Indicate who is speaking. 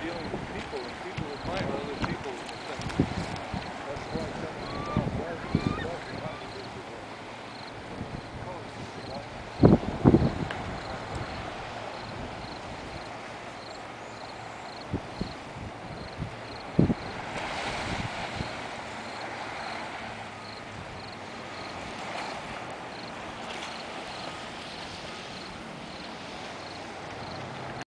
Speaker 1: dealing with people, and people admire other people. That's why some of these are wealthy, not because of the coast. It's about